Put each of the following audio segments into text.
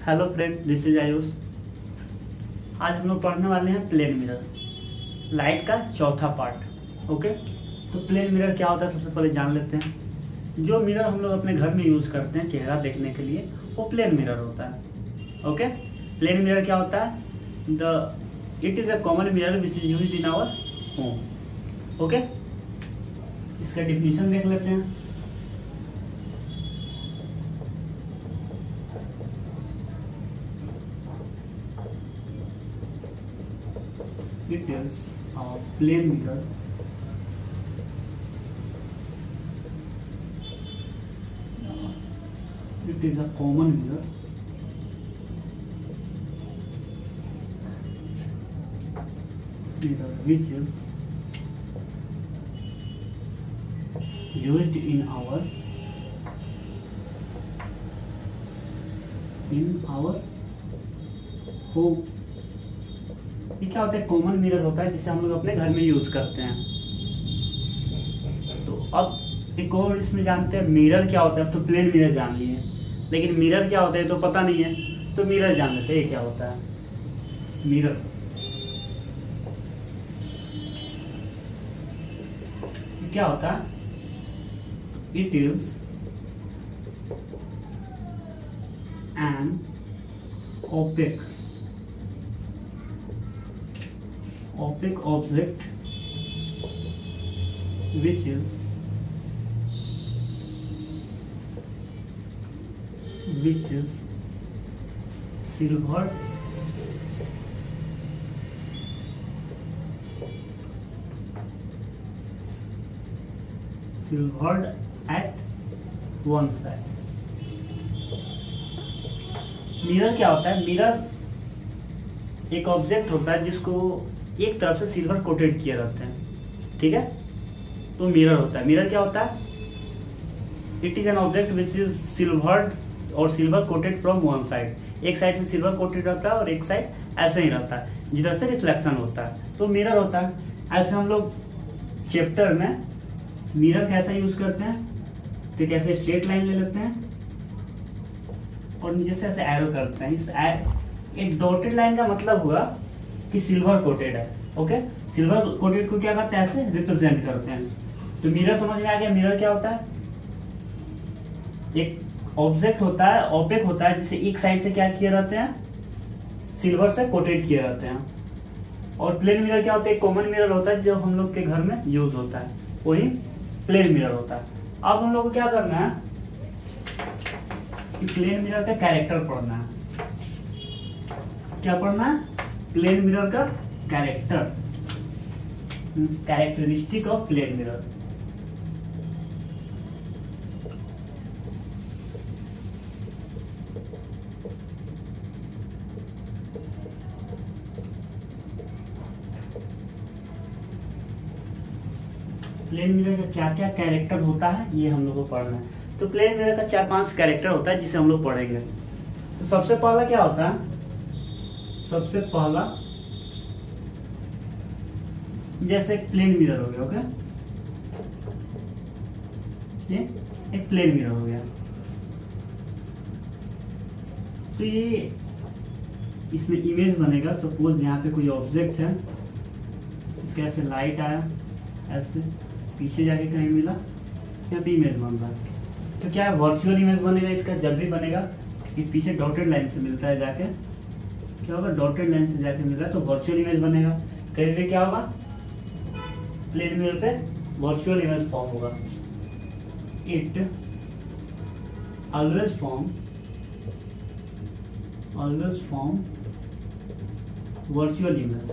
Hello friend, this is Ayush. आज हम लोग पढ़ने वाले हैं प्लेन मिरर, लाइट का चौथा पार्ट। ओके, तो प्लेन मिरर क्या होता है सबसे पहले जान लेते हैं। जो मिरर हम लोग अपने घर में यूज़ करते हैं चेहरा देखने के लिए, वो प्लेन मिरर होता है। ओके, प्लेन मिरर क्या होता है? It is a common mirror which is used in our home. Okay, इसका डिफिनीशन देख लेते हैं। It is a plane mirror it is a common mirror which is used in our home। ये क्या होता है? कॉमन मिरर होता है जिसे हम लोग अपने घर में यूज करते हैं। तो अब एक और इसमें जानते हैं मिरर क्या होता है। अब तो प्लेन मिरर जान लिए, लेकिन मिरर क्या होता है तो पता नहीं है, तो मिरर जान लेते हैं। ये क्या होता है? मिरर क्या होता है? It is an opaque object which is silvered at one side। Mirror क्या होता है? मिरर एक ऑब्जेक्ट होता है जिसको एक तरफ से सिल्वर कोटेड किया रहता है, ठीक है? तो मिरर होता है। मिरर क्या होता है? It is an object which is silvered और silver coated from one side. एक साइड से सिल्वर कोटेड रहता है और एक साइड ऐसे ही रहता है जिधर से रिफ्लेक्शन होता है, तो मिरर होता है। ऐसे हम लोग चैप्टर में मिरर कैसा यूज करते हैं, तो कैसे स्ट्रेट लाइन ले लेते हैं और नीचे से ऐसे एरो करते हैं। इस एक डॉटेड लाइन का मतलब हुआ कि सिल्वर कोटेड है। ओके, सिल्वर कोटेड को क्या करते हैं? ऐसे रिप्रेजेंट करते हैं। तो मिरर समझ में आ गया। मिरर क्या होता है? एक ऑब्जेक्ट होता है, ओपेक होता है, जिसे एक साइड से क्या किए रहते हैं? सिल्वर से कोटेड किए रहते हैं। और प्लेन मिरर क्या होता है? कॉमन मिरर होता है जो हम लोग के घर में यूज होता है, वही प्लेन मिरर होता है। अब हम लोग को क्या करना है? प्लेन मिरर का कैरेक्टर पढ़ना है। क्या पढ़ना है? प्लेन मिरर का character, characteristic of plane mirror. Plane mirror का क्या क्या कैरेक्टर होता है ये हम लोग को पढ़ना है। तो प्लेन मिरर का 4-5 कैरेक्टर होता है जिसे हम लोग पढ़ेंगे। तो सबसे पहला क्या होता है? सबसे पहला जैसे एक प्लेन मिरर हो गया। ओके, ये एक प्लेन मिरर हो गया। तो ये इसमें इमेज बनेगा। सपोज यहाँ पे कोई ऑब्जेक्ट है, इसका ऐसे लाइट आया, ऐसे पीछे जाके कहीं मिला, यहाँ पे इमेज बन रहा है। तो क्या वर्चुअल इमेज बनेगा इसका? जब भी बनेगा कि पीछे डॉटेड लाइन से मिलता है, जाके क्या होगा? डॉटेड लाइन से जाके मिल रहा है तो वर्चुअल इमेज बनेगा। कहीं पे क्या होगा? प्लेन मिरर पे वर्चुअल इमेज फॉर्म होगा। It always form virtual image.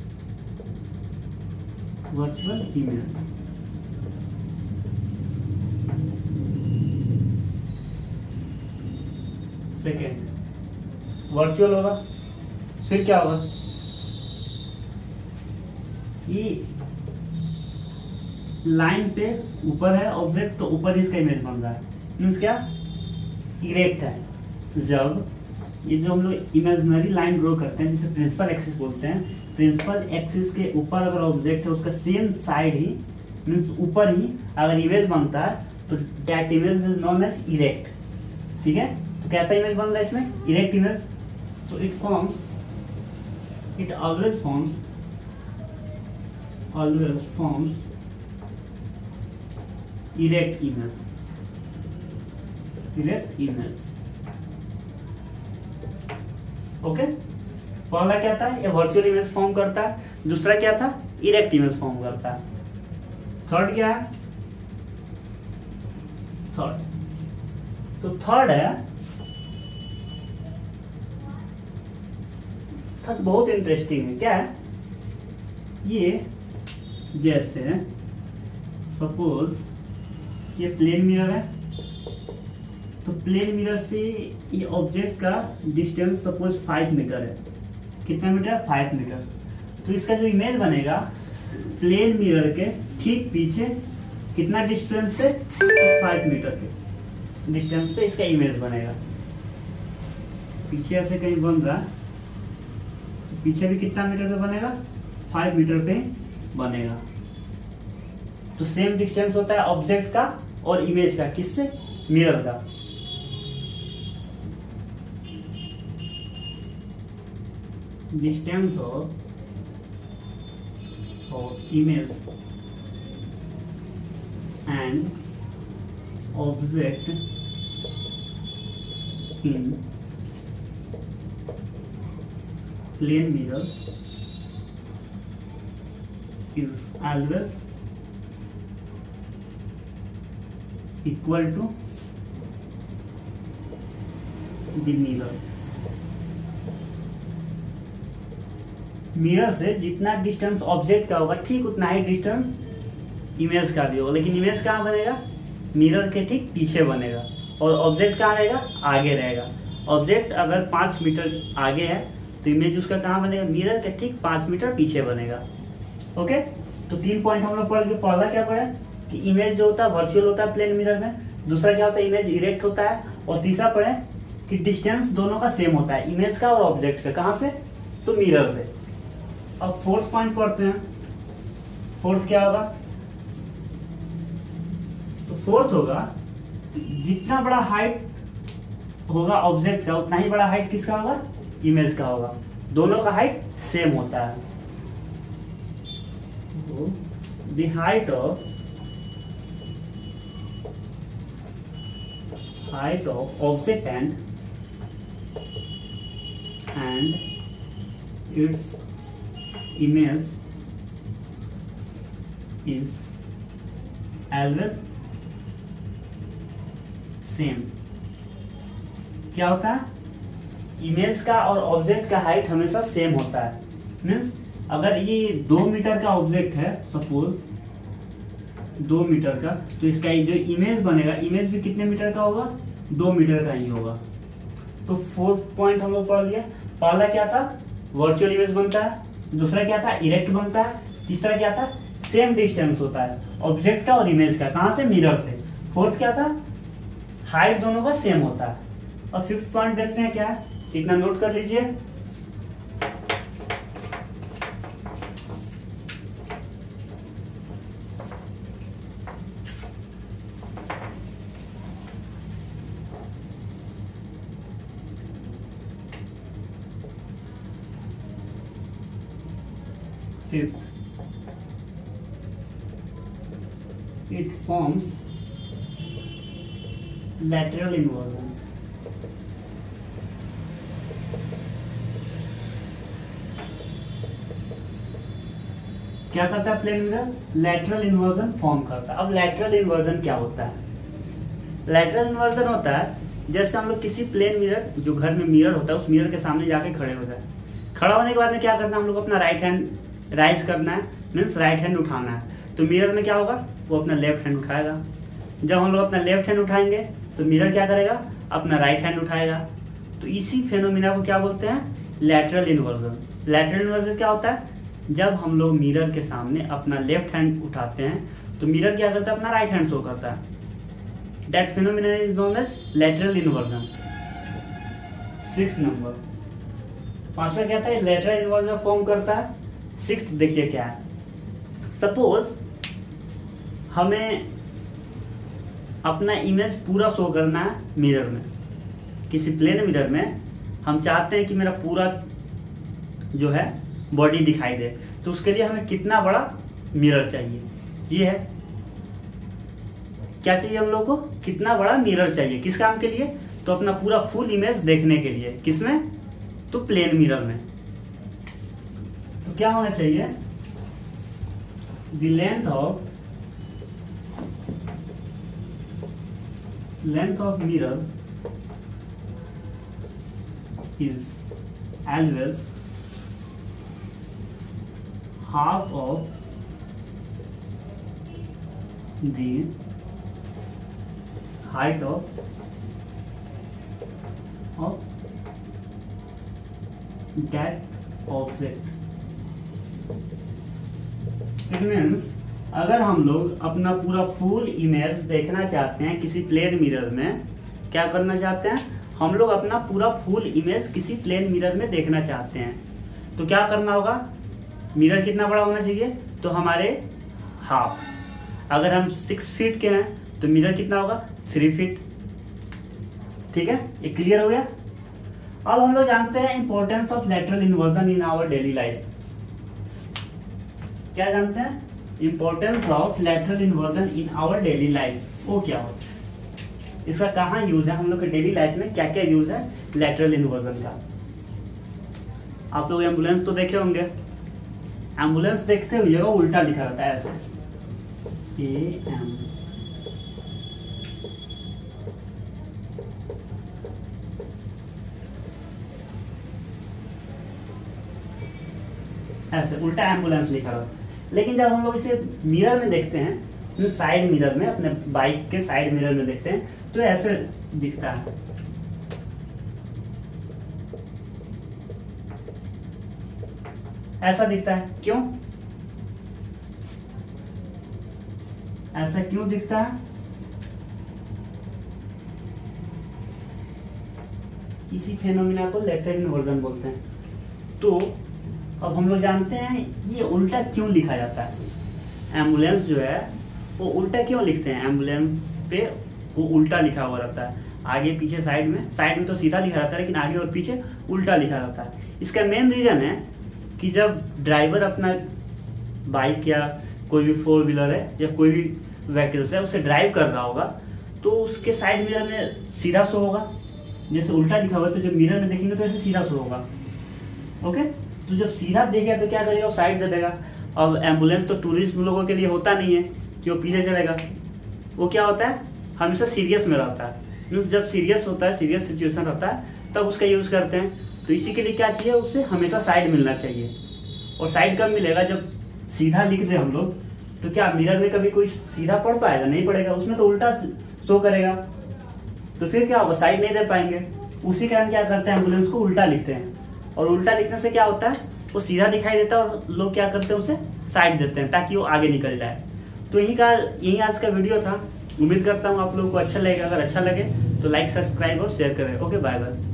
Second virtual होगा। फिर क्या होगा? ये लाइन पे ऊपर है ऑब्जेक्ट, तो ऊपर इसका इमेज बन रहा है। मीन्स क्या? इरेक्ट है। जब ये जो हम लोग इमेजिनरी लाइन ड्रॉ करते हैं जिसे प्रिंसिपल एक्सिस बोलते हैं, प्रिंसिपल एक्सिस के ऊपर अगर ऑब्जेक्ट है उसका सेम साइड ही मीन्स ऊपर ही अगर इमेज बनता है तो that image is known as erect. ठीक है, तो कैसा इमेज बन रहा है इसमें, इरेक्ट इमेज। तो it always forms erect image. Okay, पहला क्या था, ये वर्चुअल इमेज फॉर्म करता है, दूसरा क्या था, इरेक्ट इमेज फॉर्म करता है। थर्ड क्या है, तो थर्ड है, थर्ड बहुत इंटरेस्टिंग है। क्या है ये, जैसे सपोज ये प्लेन मिरर है, तो प्लेन मिरर से ये ऑब्जेक्ट का डिस्टेंस सपोज 5 मीटर है। कितना मीटर है, 5 मीटर। तो इसका जो इमेज बनेगा प्लेन मिरर के ठीक पीछे कितना डिस्टेंस है, तो 5 मीटर के डिस्टेंस पे इसका इमेज बनेगा। पीछे ऐसे कहीं बन रहा है, तो पीछे भी कितना मीटर पे बनेगा, 5 मीटर पे बनेगा। तो सेम डिस्टेंस होता है ऑब्जेक्ट का और इमेज का, किससे, मिरर का। Distance of image and object in plane mirror is always equal to the mirror। Mirror से जितना डिस्टेंस ऑब्जेक्ट का होगा ठीक उतना ही डिस्टेंस इमेज का भी होगा, लेकिन इमेज कहाँ बनेगा, मिरर के ठीक पीछे बनेगा, और ऑब्जेक्ट कहाँ रहेगा, आगे रहेगा। ऑब्जेक्ट अगर 5 मीटर आगे है तो इमेज उसका कहाँ बनेगा, मिरर के ठीक 5 मीटर पीछे बनेगा। ओके, तो 3 पॉइंट हम लोग पढ़ के, पहला क्या पढ़ा कि इमेज जो होता है वर्चुअल होता है प्लेन मिरर में, दूसरा क्या होता है इमेज इरेक्ट होता है, और तीसरा पढ़े कि डिस्टेंस दोनों का सेम होता है, इमेज का और ऑब्जेक्ट का। कहां से, तो मिरर से। अब फोर्थ पॉइंट पढ़ते हैं। फोर्थ क्या होगा, तो फोर्थ होगा जितना बड़ा हाइट होगा ऑब्जेक्ट का उतना ही बड़ा हाइट किसका होगा, इमेज का होगा। दोनों का हाइट सेम होता है। The height of object and its image is always same। क्या होता है, इमेज का और ऑब्जेक्ट का हाइट हमेशा सेम होता है। मीन्स अगर ये 2 मीटर का ऑब्जेक्ट है, सपोज 2 मीटर का, तो इसका जो इमेज बनेगा, इमेज भी कितने मीटर का होगा, 2 मीटर का ही होगा। तो फोर्थ पॉइंट हम लोग पढ़ लिया। पहला क्या था, वर्चुअल इमेज बनता है, दूसरा क्या था, इरेक्ट बनता है, तीसरा क्या था, सेम डिस्टेंस होता है ऑब्जेक्ट का और इमेज का। कहां से, मिरर से। फोर्थ क्या था, हाइट दोनों का सेम होता है। और फिफ्थ पॉइंट देखते हैं क्या है, इतना नोट कर लीजिए। Fifth, it forms lateral inversion। क्या करता है plane mirror, lateral inversion form करता है। अब लेटरल इन्वर्जन क्या होता है, लेटरल इन्वर्जन होता है जैसे हम लोग किसी प्लेन मिरर, जो घर में मिरर होता है, उस मिरर के सामने जाके खड़े हो जाए। खड़ा होने के बाद में क्या करना है, हम लोग अपना राइट हैंड राइज करना है, मीन्स राइट हैंड उठाना है। तो मिरर में क्या होगा, वो अपना लेफ्ट हैंड उठाएगा। जब हम लोग अपना लेफ्ट हैंड उठाएंगे तो मिरर क्या करेगा, अपना राइट हैंड उठाएगा। तो इसी फेनोमिना को क्या बोलते हैं, लेटरल इन्वर्जन। लेटरल इन्वर्जन क्या होता है, जब हम लोग मिरर के सामने अपना लेफ्ट हैंड उठाते हैं तो मिरर क्या करता है, अपना राइट हैंड शो करता है। That phenomena is known as lateral inversion. 6 number. पांचवा क्या था, लेटरल इन्वर्जन फॉर्म करता है। 6 देखिए क्या है, सपोज हमें अपना इमेज पूरा शो करना है मिरर में, किसी प्लेन मिरर में हम चाहते हैं कि मेरा पूरा जो है बॉडी दिखाई दे, तो उसके लिए हमें कितना बड़ा मिरर चाहिए, ये है क्या चाहिए हम लोग को, कितना बड़ा मिरर चाहिए, किस काम के लिए, तो अपना पूरा फुल इमेज देखने के लिए। किसमें, तो प्लेन मिरर में। तो क्या होना चाहिए, the length of mirror is always half of the height of that object. It means अगर हम लोग अपना पूरा फुल इमेज देखना चाहते हैं किसी प्लेन मिरर में, क्या करना चाहते हैं हम लोग, अपना पूरा फुल इमेज किसी प्लेन मिरर में देखना चाहते हैं, तो क्या करना होगा, मिरर कितना बड़ा होना चाहिए, तो हमारे हाफ। अगर हम 6 फीट के हैं तो मिरर कितना होगा, 3 फीट। ठीक है, ये क्लियर हो गया। अब हम लोग जानते हैं importance of lateral inversion in our daily life. क्या जानते हैं, importance of lateral inversion in our daily life, वो क्या होता है, इसका कहाँ यूज है, हम लोग के डेली लाइफ में क्या क्या यूज है लैटरल इन्वर्जन का। आप लोग एम्बुलेंस तो देखे होंगे, एम्बुलेंस देखते हुए वो उल्टा लिखा रहता है ऐसे, AM, ऐसे उल्टा एम्बुलेंस लिखा रहता है। लेकिन जब हम लोग इसे मिरर में देखते हैं, साइड मिरर में, अपने बाइक के साइड मिरर में देखते हैं, तो ऐसे दिखता है, ऐसा दिखता है। क्यों ऐसा क्यों दिखता है, इसी फेनोमेना को लैटरल इन्वर्जन बोलते हैं। तो अब हम लोग जानते हैं ये उल्टा क्यों लिखा जाता है। एम्बुलेंस जो है वो उल्टा क्यों लिखते हैं, एम्बुलेंस पे वो उल्टा लिखा हुआ रहता है, आगे पीछे साइड में तो सीधा लिखा रहता है, लेकिन आगे और पीछे उल्टा लिखा रहता है। इसका मेन रीजन है कि जब ड्राइवर अपना बाइक या कोई भी 4 व्हीलर है या कोई भी व्हीकल्स है उसे ड्राइव कर रहा होगा, तो उसके साइड मिरर में सीधा शो होगा, जैसे उल्टा लिखा हुआ है, तो जब मिरर में देखेंगे तो ऐसे सीधा शो होगा। ओके, तो जब सीधा देखेगा तो क्या करेगा, वो साइड दे देगा। अब एम्बुलेंस तो टूरिस्ट लोगों के लिए होता नहीं है कि वो पीछे चलेगा, वो क्या होता है हमेशा सीरियस में रहता है, मीन्स जब सीरियस होता है, सीरियस सिचुएशन रहता है, तब उसका यूज करते हैं। तो इसी के लिए क्या चाहिए, उससे हमेशा साइड मिलना चाहिए। और साइड कब मिलेगा, जब सीधा लिख दे हम लोग, तो क्या मिरर में कभी कोई सीधा पढ़ पाएगा, नहीं पड़ेगा, उसमें तो उल्टा शो करेगा, तो फिर क्या होगा, साइड नहीं दे पाएंगे। उसी कारण क्या करते हैं, एम्बुलेंस को उल्टा लिखते हैं, और उल्टा लिखने से क्या होता है, वो सीधा दिखाई देता है और लोग क्या करते हैं, उसे साइड देते हैं ताकि वो आगे निकल जाए। तो यही आज का वीडियो था। उम्मीद करता हूँ आप लोगों को अच्छा लगेगा। अगर अच्छा लगे तो लाइक, सब्सक्राइब और शेयर करें। Okay, bye bye.